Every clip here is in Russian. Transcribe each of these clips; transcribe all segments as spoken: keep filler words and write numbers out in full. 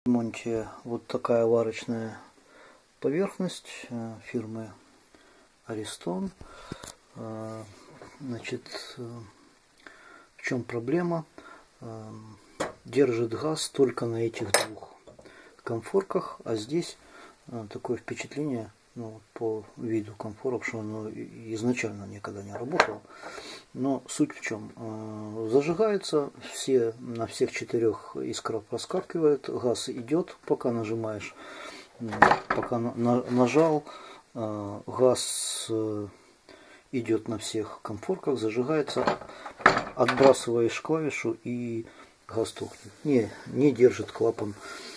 В ремонте вот такая варочная поверхность фирмы Ariston. Значит, в чем проблема? Держит газ только на этих двух конфорках, а здесь такое впечатление, ну, по виду конфоров, что оно изначально никогда не работало. Но суть в чем? Зажигается, все, на всех четырех искра проскакивает, газ идет, пока нажимаешь, пока на, нажал, газ идет на всех конфорках, зажигается, отбрасываешь клавишу и газ тухнет. Не, не держит клапан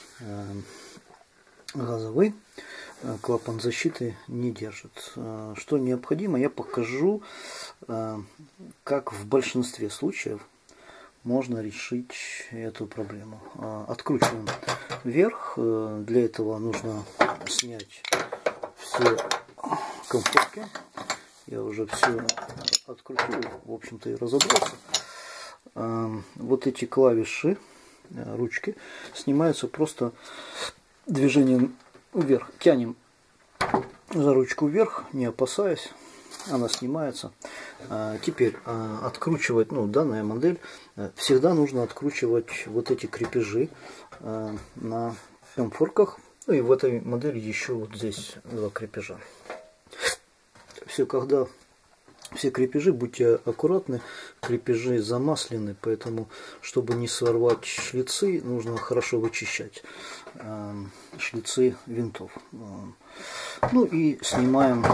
газовый, клапан защиты не держит. Что необходимо, я покажу, как в большинстве случаев можно решить эту проблему. Откручиваем вверх. Для этого нужно снять все конфорки. Я уже все открутил, в общем-то, и разобрался. Вот эти клавиши, ручки, снимаются просто движением вверх. Тянем за ручку вверх, не опасаясь, она снимается. Теперь откручивать, ну, данная модель, всегда нужно откручивать вот эти крепежи на конфорках. Ну и в этой модели еще вот здесь два крепежа. Все, когда все крепежи, будьте аккуратны, крепежи замаслены, поэтому, чтобы не сорвать шлицы, нужно хорошо вычищать э, шлицы винтов. Ну и снимаем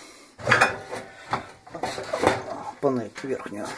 панель верхнюю.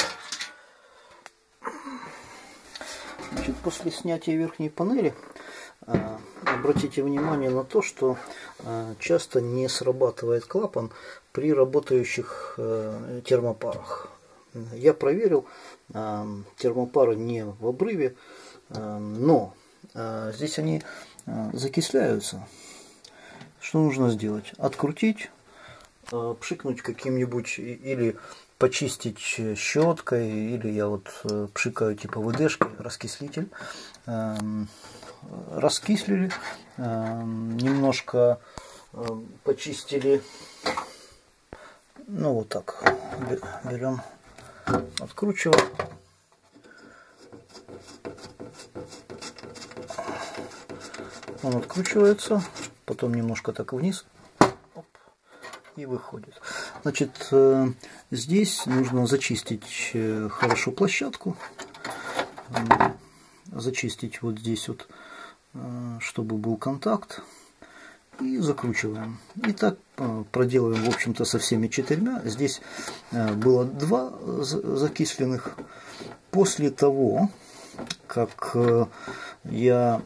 Значит, после снятия верхней панели э, обратите внимание на то, что э, часто не срабатывает клапан при работающих э, термопарах. Я проверил, э, термопары не в обрыве, э, но э, здесь они э, закисляются. Что нужно сделать? Открутить, э, пшикнуть каким-нибудь или почистить щеткой, или я вот э, пшикаю типа ВДшкой, раскислитель. Э, раскислили, э, немножко э, почистили. Ну вот так берем, откручиваем. Он откручивается, потом немножко так вниз, оп, и выходит. Значит, здесь нужно зачистить хорошо площадку, зачистить вот здесь вот, чтобы был контакт. И закручиваем. И так проделываем, в общем-то, со всеми четырьмя. Здесь было два закисленных. После того, как я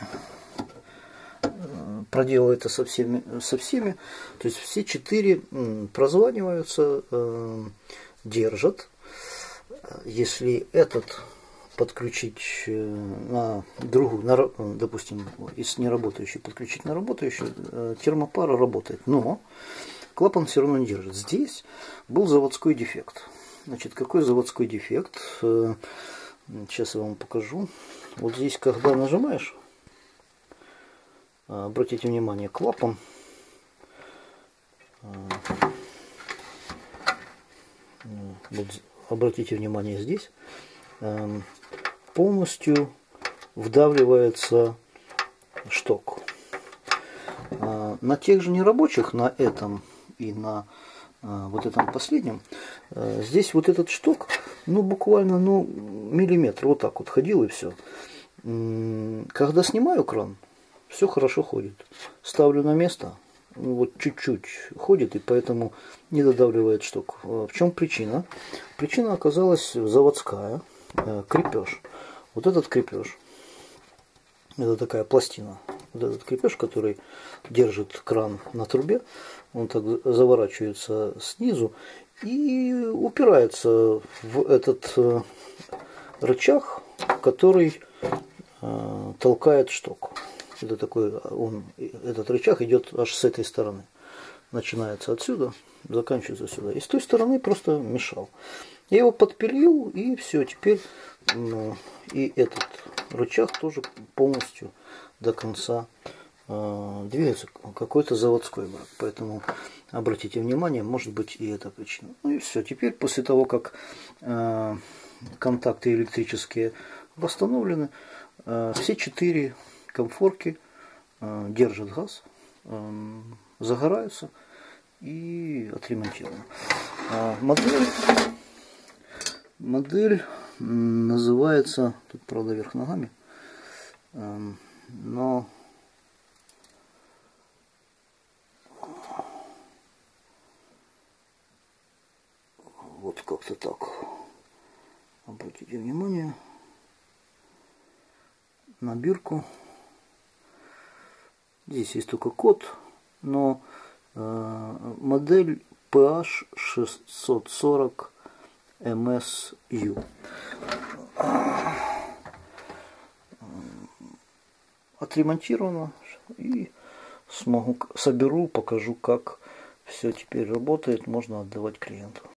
проделал это со всеми, со всеми, то есть все четыре прозваниваются, держат. Если этот подключить на другую, на, допустим, из неработающей подключить на работающую, термопара работает, но клапан все равно не держит. Здесь был заводской дефект. Значит, какой заводской дефект? Сейчас я вам покажу. Вот здесь, когда нажимаешь, обратите внимание, клапан вот, обратите внимание, здесь полностью вдавливается шток. На тех же нерабочих, на этом и на вот этом последнем, здесь вот этот шток, ну буквально, ну, миллиметр, вот так вот ходил и все. Когда снимаю кран, все хорошо ходит. Ставлю на место, ну, вот чуть-чуть ходит, и поэтому не додавливает шток. В чем причина? Причина оказалась заводская. Крепеж. Вот этот крепеж, это такая пластина, вот этот крепеж, который держит кран на трубе, он так заворачивается снизу и упирается в этот рычаг, который толкает шток. Это такой, он, этот рычаг идет аж с этой стороны, начинается отсюда, заканчивается сюда, и с той стороны просто мешал. Я его подпилил, и все, теперь ну, и этот рычаг тоже полностью до конца э, двигается. Какой-то заводской брак. Поэтому обратите внимание, может быть и это причина. Ну и все. Теперь после того, как э, контакты электрические восстановлены, э, все четыре комфорки э, держат газ, э, загораются и отремонтированы. А модель, модель называется, тут правда вверх ногами, э, но вот как-то так. Обратите внимание на бирку. Здесь есть только код, но э, модель пи эйч шестьсот сорок эм эс ю. Отремонтировано, и смогу, соберу, покажу, как все теперь работает, можно отдавать клиенту.